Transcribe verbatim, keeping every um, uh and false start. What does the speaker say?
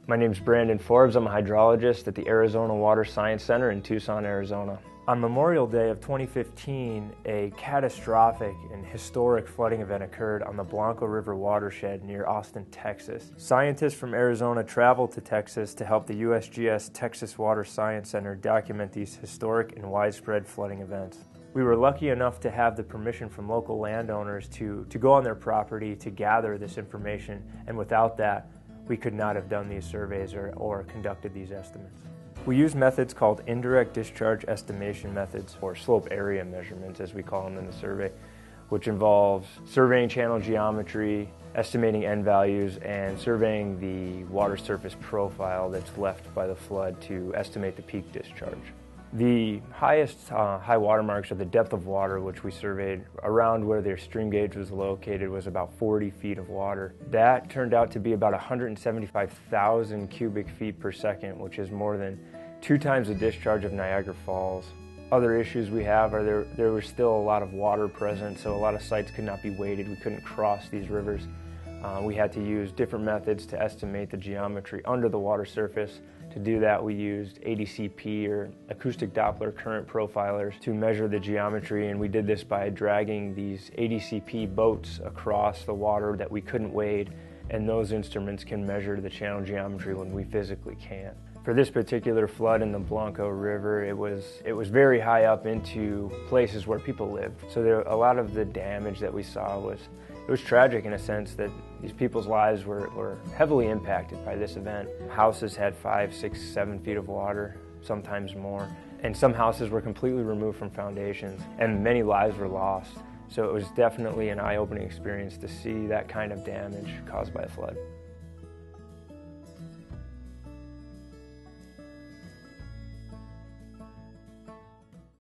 My name's Brandon Forbes. I'm a hydrologist at the Arizona Water Science Center in Tucson, Arizona. On Memorial Day of twenty fifteen, a catastrophic and historic flooding event occurred on the Blanco River watershed near Austin, Texas. Scientists from Arizona traveled to Texas to help the U S G S Texas Water Science Center document these historic and widespread flooding events. We were lucky enough to have the permission from local landowners to, to go on their property to gather this information, and without that, we could not have done these surveys or, or conducted these estimates. We use methods called indirect discharge estimation methods, or slope area measurements as we call them in the survey, which involves surveying channel geometry, estimating end values, and surveying the water surface profile that's left by the flood to estimate the peak discharge. The highest uh, high water marks, or the depth of water, which we surveyed around where their stream gauge was located, was about forty feet of water. That turned out to be about one hundred seventy-five thousand cubic feet per second, which is more than two times the discharge of Niagara Falls. Other issues we have are there, there was still a lot of water present, so a lot of sites could not be weighted. We couldn't cross these rivers. Uh, we had to use different methods to estimate the geometry under the water surface. To do that, we used A D C P, or acoustic Doppler current profilers, to measure the geometry, and we did this by dragging these A D C P boats across the water that we couldn't wade, and those instruments can measure the channel geometry when we physically can't. For this particular flood in the Blanco River, it was it was very high up into places where people lived. So there, a lot of the damage that we saw was it was tragic in a sense that these people's lives were, were heavily impacted by this event. Houses had five, six, seven feet of water, sometimes more, and some houses were completely removed from foundations, and many lives were lost. So it was definitely an eye-opening experience to see that kind of damage caused by a flood.